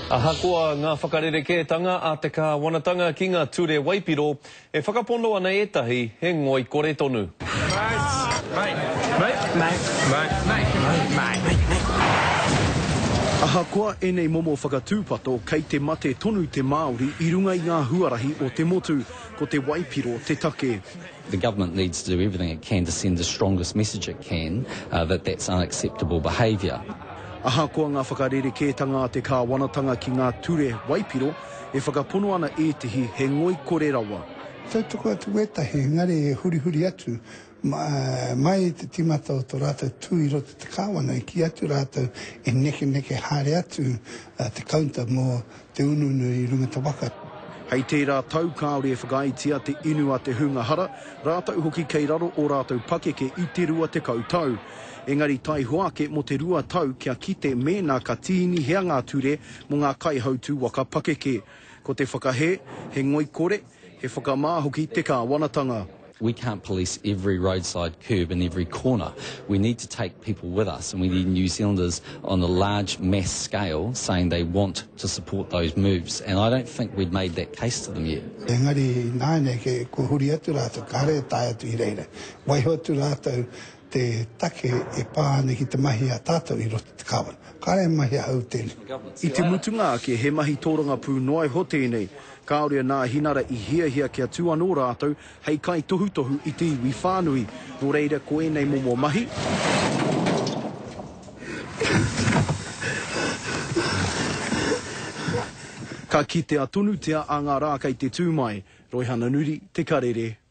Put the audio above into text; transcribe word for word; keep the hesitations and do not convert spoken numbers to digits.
Ahakoa ngā whakarere kētanga a te kāwanatanga ki ngā ture Waipiro e whakapono ana etahi he ngoi kore tonu. Ahakoa e nei momo whakatūpato kei te mate tonu te Māori i runga i ngā huarahi o te motu ko te Waipiro te take. The government needs to do everything it can to send the strongest message it can uh, that that's unacceptable behaviour. Ahakoa ngā whakarere kētanga a te kāwanatanga ki ngā ture Waipiro e whakapono ana etahi he ngoi kore rawa. Tau tuku atu etahi, ngare e huri huri atu, Ma, mai te timata o tō rātou tū i roto te kāwana, i ki atu rātou e neke neke haere atu uh, te kaunta mō te ununu i runga te waka. Hei tērā tau kāore e whakaitia te inu a te hunga hara, rātou hoki kei raro o rātou pakeke i te rua te kautau. Engari tai hoake mo te rua tau kia kite mēnā ka tīni hea ngā ture mo ngā kaihautu waka pakeke. Ko te whakahe, he ngoi kore, he whakamāhoki te kāwanatanga. We can't police every roadside curb in every corner. We need to take people with us, and we need New Zealanders on a large mass scale saying they want to support those moves. And I don't think we've made that case to them yet. Engari nāne ke ko huri atu rātou, Karere tai atu i reira. Waiho atu rātou te take e pāne ki te mahi a tātou i roto te kāwana. Karere mahi a hau tēnei. I te mutunga ke he mahi tōranga pū noai ho tēnei. Kāore nā hinara i hia hia kia tū anō rātou, hei kai tohu tohu i te iwi whānui. Nō reira ko e nei momo mahi. Ka kitea tonu tea a ngā rā kei te tūmai, Roihana Nuri, te Karere.